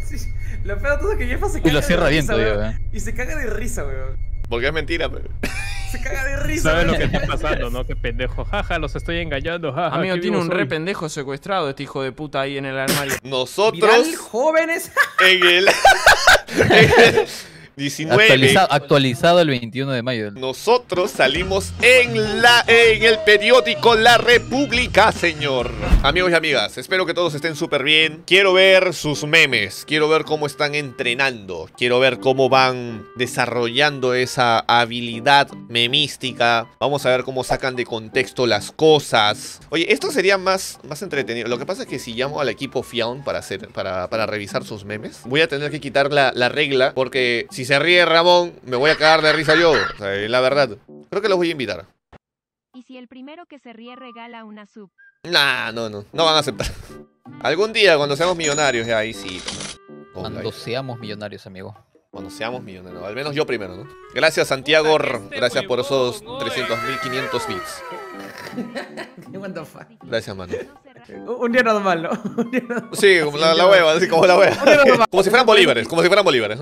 Sí, lo peor de todo es que Jefa se caga Y lo cierra de bien risa, todavía, weón. weón. Y se caga de risa, weón. Porque es mentira, pero. Se caga de risa, ¿Sabes lo weón. que está pasando, no? Qué pendejo. Jaja, los estoy engañando. Jaja, Amigo, qué tiene vivo un soy. re pendejo secuestrado este hijo de puta ahí en el armario. Nosotros. Viral, jóvenes. En el 19. Actualizado el 21 de mayo. Nosotros salimos en el periódico La República, señor. Amigos y amigas, espero que todos estén súper bien. Quiero ver sus memes, quiero ver cómo están entrenando, quiero ver cómo van desarrollando esa habilidad memística. Vamos a ver cómo sacan de contexto las cosas. Oye, esto sería más entretenido. Lo que pasa es que si llamo al equipo Fiaun para revisar sus memes, voy a tener que quitar la regla, porque si se ríe Ramón, me voy a cagar de risa yo. O sea, la verdad. Creo que los voy a invitar. Y si el primero que se ríe regala una sub. Nah, no van a aceptar. Algún día, cuando seamos millonarios, ya ahí sí. Cuando seamos millonarios, amigo. Cuando seamos millonarios. Al menos yo primero, ¿no? Gracias, Santiago. Gracias por esos 300.500 bits. What the fuck. Gracias, mano. Un día normal, ¿no? Un día normal. Sí, como la hueva, así como la hueva. Un día normal. Como si fueran bolívares, como si fueran bolívares, ¿no?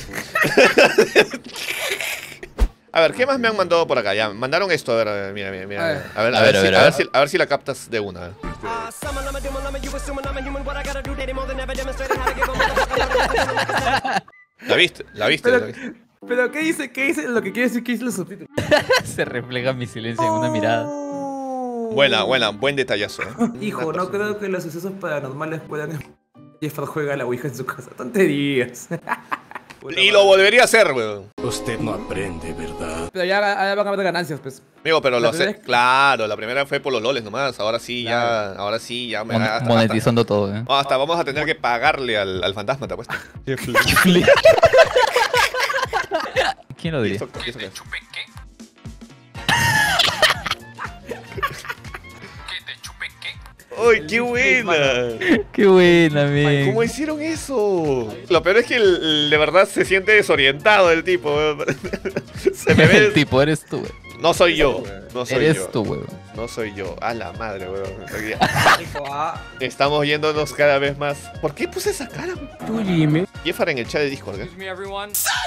A ver, ¿qué más me han mandado por acá? Ya, mandaron esto, a ver, mira. A ver si la captas de una. ¿La viste? Pero ¿qué dice? ¿Qué dice? Lo que quiere decir que dice los subtítulos. Se refleja mi silencio en una mirada. Buen detallazo. Hijo, no creo que los sucesos paranormales puedan... Jeffrey juega a la ouija en su casa. Tonterías. Y lo volvería a hacer, weón. Usted no aprende, ¿verdad? Pero ya van a haber ganancias, pues. Amigo, pero La lo sé. primera- Claro, la primera fue por los loles nomás. Ahora sí, Claro. ya. Monetizando todo, ¿eh? Hasta vamos a tener que pagarle al fantasma, te apuesto. ¿Quién lo diría? ¿Y eso qué? ¡Ay, qué buena! Qué buena, Ay, man. ¿cómo hicieron eso? Lo peor es que de verdad se siente desorientado el tipo. Se me ve... El tipo, eres tú, güey. No soy yo. No soy Eres yo. tú, güey. No soy yo. A la madre, weón. Hijo, ah. Estamos yéndonos cada vez más. ¿Por qué puse esa cara, weón? Tú, Jimmy. Jeffar en el chat de Discord, ¿eh? Excuse me, everyone.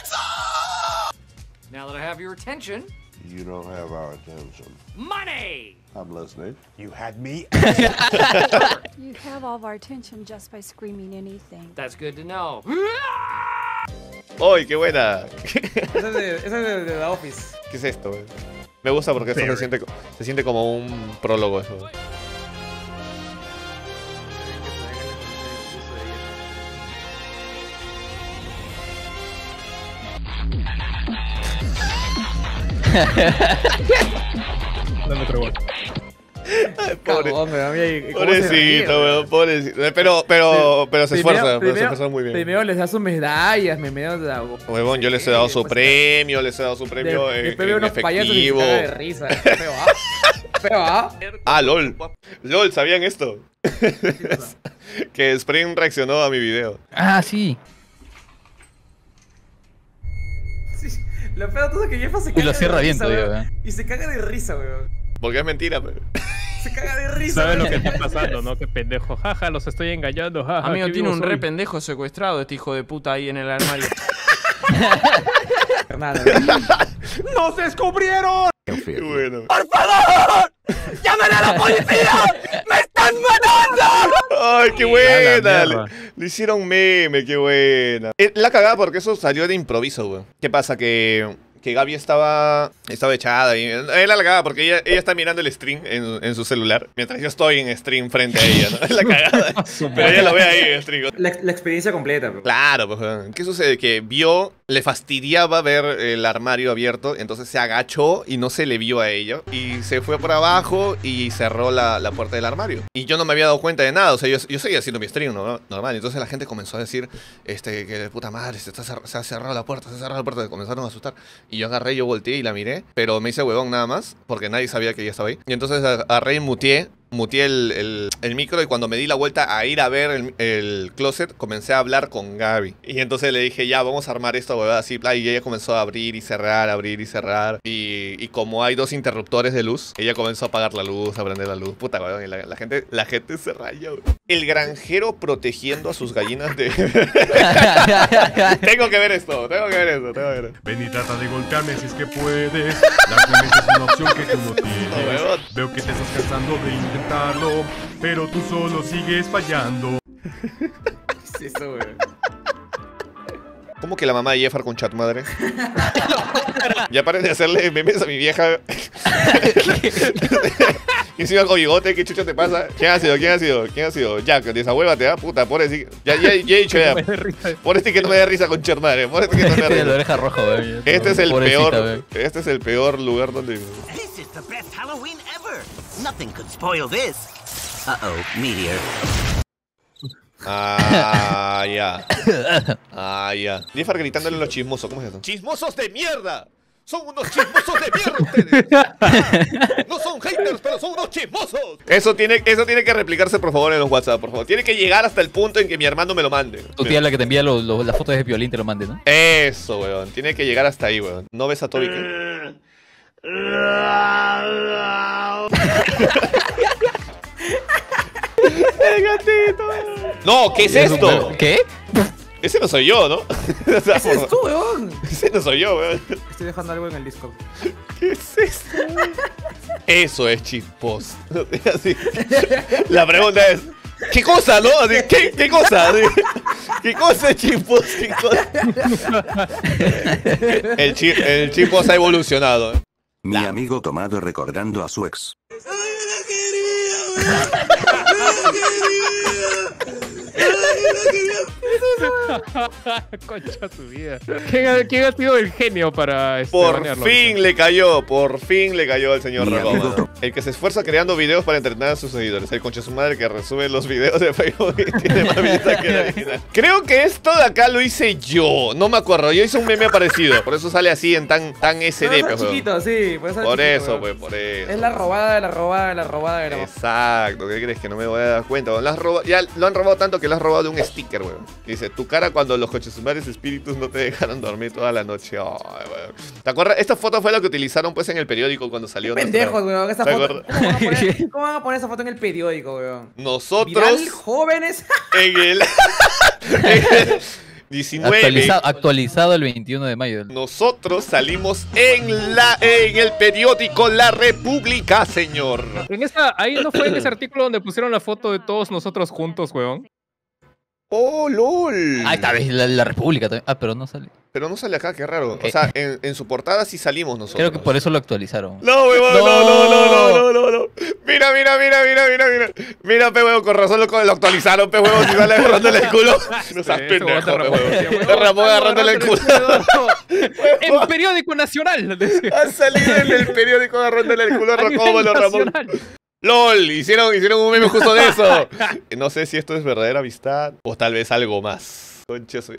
Now that I have your attention, You don't have our attention. money! I'm listening. You had me. You have all of our attention just by screaming anything. That's good to know. ¡Ay, qué buena! Ese es de The Office. ¿Qué es esto, weón? Me gusta porque esto se siente como un prólogo, eso. Dame otro gol. Pobre, Cagón, weón, y cómo se ríe, pobrecito, weón, pobrecito. Pero se esfuerza, se esfuerza muy bien. Primero les da sus medallas, medio de Huevón, yo les he dado su premio, Después veo en unos payasos y se efectivo. caga de risa. Feo, ¿ah? Feo, ¿ah? Ah, LOL. LOL, ¿sabían esto? Que Spring reaccionó a mi video. Ah, sí. Sí, lo peor de todo es que Jefa se caga Y lo cierra de bien risa, todavía, weón. weón. Y se caga de risa, weón. Porque es mentira, pero. Se caga de risa, ¿Sabes lo weón. que está pasando, no? Qué pendejo. Jaja, los estoy engañando. Jaja, Amigo, qué tiene vivo un re soy. pendejo secuestrado este hijo de puta ahí en el armario. Nada, ¡Nos descubrieron! Qué bueno. ¡Llámale a la policía! ¡Me están matando! ¡Ay, qué A la buena! mierda. Le hicieron meme, qué buena. La cagada porque eso salió de improviso, güey. ¿Qué pasa? Que Gaby estaba echada y era la cagada porque ella está mirando el stream en su celular mientras yo estoy en stream frente a ella, ¿no? Es la cagada. Pero ella lo ve ahí en stream. La experiencia completa, bro. Claro, pues, weón. ¿Qué sucede? Que le fastidiaba ver el armario abierto, entonces se agachó y no se le vio a ella. Y se fue por abajo y cerró la puerta del armario. Y yo no me había dado cuenta de nada, o sea, yo seguía haciendo mi stream, ¿no? Normal. Entonces la gente comenzó a decir, que puta madre, se ha cerrado la puerta, comenzaron a asustar. Y yo agarré, yo volteé y la miré, pero me hice huevón nada más, porque nadie sabía que ella estaba ahí. Y entonces agarré y muteé muteé el micro y cuando me di la vuelta a ir a ver el closet, comencé a hablar con Gaby. Y entonces le dije, ya, vamos a armar esto, huevada, así, y ella comenzó a abrir y cerrar, abrir y cerrar. Y como hay 2 interruptores de luz, ella comenzó a apagar la luz, a prender la luz. Puta, weón, y la gente se raya, weón. El granjero protegiendo a sus gallinas de... Tengo que ver esto. Ven y trata de golpearme si es que puedes. La clemencia es una opción que tú no tienes. Veo que te estás cansando de intentarlo, pero tú solo sigues fallando. ¿Qué es eso, weón? ¿Cómo que la mamá de Jeffar con chat madre? Ya paren de hacerle memes a mi vieja. Y encima con bigote, ¿qué chucha te pasa? ¿Quién ha sido? Jack, desahuévate, ¿ah? Puta, pobrecito. Ya he dicho ya. Pobrecito que no me dé risa con chat madre. Pobrecito que no me dé risa. La oreja roja, weón. Este es el Pobrecita, peor. weón. Este es el peor lugar donde. This is the best Halloween ever. Nothing could spoil this. Uh-oh, meteor. Ya. Jeffar gritándole a los chismosos. ¿Cómo es eso? ¡Chismosos de mierda! ¡Son unos chismosos de mierda ustedes! No son haters, pero son unos chismosos. Eso tiene que replicarse, por favor, en los WhatsApp, por favor. Tiene que llegar hasta el punto en que mi hermano me lo mande. Tu tía, la que te envía las fotos de violín, te lo mande, ¿no? Eso, weón. Tiene que llegar hasta ahí, weón. ¿No ves a Toby? El gatito. No, ¿qué es esto? ¿Qué? Ese no soy yo, ¿no? O sea, Ese es tú, weón. Ese no soy yo, weón. Estoy dejando algo en el Discord. ¿Qué es esto? Eso es chispos. Así. La pregunta es, ¿qué cosa, no? Así, ¿Qué cosa? Así, ¿qué cosa es chispos? ¿Qué cosa? El chispos ha evolucionado. Mi amigo tomado recordando a su ex. Concha su vida. ¿Quién ha sido el genio para Por banearlo? fin le cayó al señor Rago. El que se esfuerza creando videos para entretener a sus seguidores. El concha su madre que resume los videos de Facebook y tiene más vistas que la original. Creo que esto de acá lo hice yo. No me acuerdo. Yo hice un meme parecido. Por eso sale así en tan SD, pues, chiquito, sí. Por eso, pues, por eso. Es la robada. Exacto. ¿Qué crees? Que no me voy a dar cuenta. Ya lo han robado tanto que lo has robado de un sticker, weón. Dice, tu cara cuando los cochesumares espíritus no te dejaron dormir toda la noche. Ay, weón. ¿Te acuerdas? Esta foto fue la que utilizaron pues en el periódico cuando salió. Pendejos, weón. Esa foto. ¿Cómo van a poner esa foto en el periódico, weón? Nosotros. Viral, jóvenes. En el 19. Actualizado el 21 de mayo. Nosotros salimos en el periódico La República, señor. Ahí no fue en ese artículo donde pusieron la foto de todos nosotros juntos, weón. ¡Oh, lol! Ahí está, la República también. Ah, pero no sale. Pero no sale acá, qué raro. O sea, en su portada sí salimos nosotros. Creo que por eso lo actualizaron. No, huevón, no. Mira. Mira, pe huevón, con razón lo actualizaron, pe huevón, si sale agarrándole el culo. No seas pendejo, pe huevón. Ramón agarrándole el culo. En periódico nacional. Ha salido en el periódico agarrándole el culo a Ramón. LOL, hicieron un meme justo de eso. No sé si esto es verdadera amistad o tal vez algo más. Concha soy.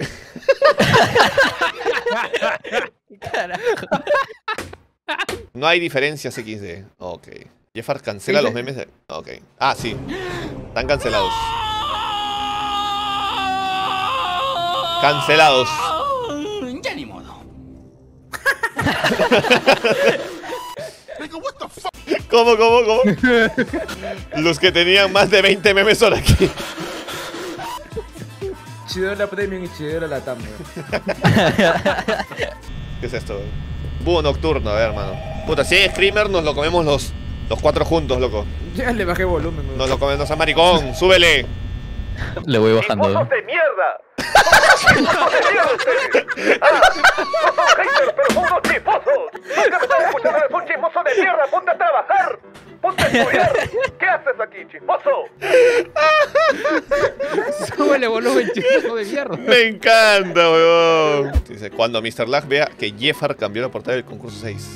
No hay diferencias XD. Ok. Jeffar cancela los memes de... Ok. Ah, sí. Están cancelados. Cancelados. Ya ni modo. ¿Cómo? Los que tenían más de 20 memes son aquí. Chidera la Premium y Chidera la TAM. ¿Qué es esto? Búho nocturno, a ver, hermano. Puta, si hay Screamer nos lo comemos los 4 juntos, loco. Ya le bajé volumen, weón. Nos lo comemos a maricón, súbele. Le voy bajando. ¡Chismosos de mierda! ¡Chismosos de mierda ustedes! ¡No son haters, pero son unos chismosos! ¡Nunca me están escuchando, eres un chismoso de mierda! ¡Ponte a trabajar! ¡Ponte a estudiar! ¿Qué haces aquí, chismoso? Súbele volumen, chismoso de mierda. Me encanta, weón. Dice, cuando Mr. Lag vea que Jeffar cambió la portada del concurso 6.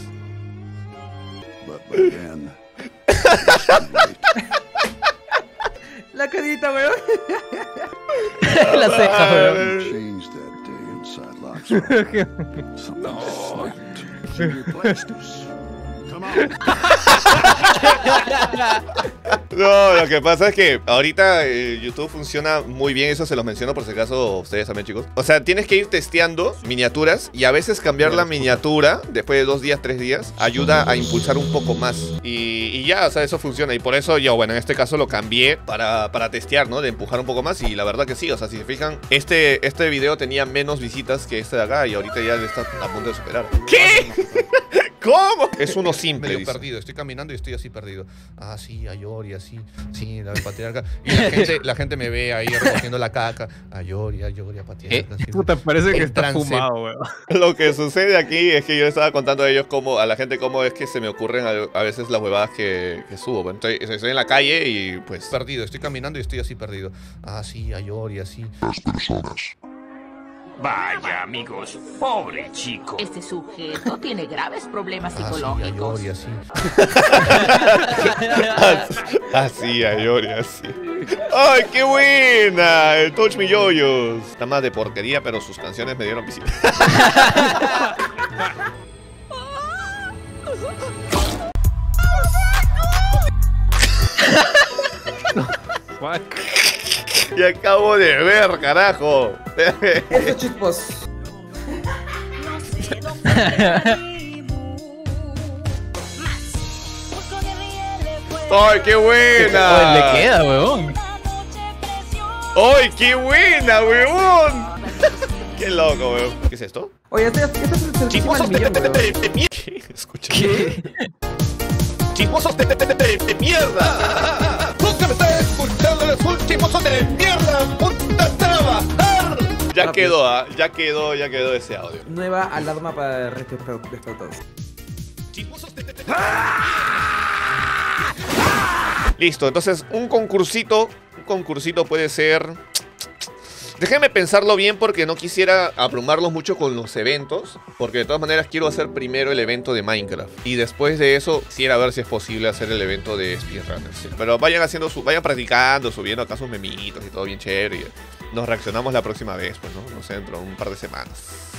La carita, weón. La ceja, weón. No, lo que pasa es que ahorita YouTube funciona muy bien, eso se los menciono por si acaso ustedes también, chicos. O sea, tienes que ir testeando miniaturas y a veces cambiar la miniatura después de 2 días, 3 días, ayuda a impulsar un poco más. Y ya, o sea, eso funciona. Y por eso yo, bueno, en este caso lo cambié para testear, ¿no? De empujar un poco más y la verdad que sí, o sea, si se fijan, este video tenía menos visitas que este de acá y ahorita ya está a punto de superar. ¿Qué? ¿Cómo? Es uno simple. Medio perdido, estoy caminando y estoy así perdido. Ah, sí, a Yori, así. Sí, la patriarca. Y la gente me ve ahí recogiendo la caca. A Yori, a patriarca. Puta, parece que está trance. fumado, weón. Lo que sucede aquí es que yo estaba contando a ellos a la gente cómo es que se me ocurren a veces las huevadas que subo. Bueno, estoy en la calle y pues perdido, estoy caminando y estoy así perdido. Ah, sí, a Yori, así. Las personas. Vaya, amigos, pobre chico. Este sujeto tiene graves problemas Ah, psicológicos. sí, a Yori, así. Así, a Yori, así. ¡Ay, qué buena! El Touch Me Yoyos. Está más de porquería, pero sus canciones me dieron visita. Fuck. Y acabo de ver, carajo. Estos chicos. ¡Ay, qué buena! Oye, le queda, weón. ¡Ay, qué buena, weón! ¡Qué loco, weón! ¿Qué es esto? Oye, esto es el ¡Chismosos de mierda! ¿Qué? Escucha. ¿Qué? ¡Chismosos de mierda! ¡Nunca me estás escuchando! ¡Eres un chismoso de mierda! ¡Punta trabajar! Ya quedó, ya quedó ese audio. Nueva alarma para despertados. Listo, entonces un concursito puede ser... Déjenme pensarlo bien porque no quisiera abrumarlos mucho con los eventos, porque de todas maneras quiero hacer primero el evento de Minecraft y después de eso quisiera ver si es posible hacer el evento de Speedrunners. ¿Sí? Pero vayan vayan practicando, subiendo acá sus memitos y todo bien chévere. Y nos reaccionamos la próxima vez, pues, ¿no? No sé, dentro de un par de semanas.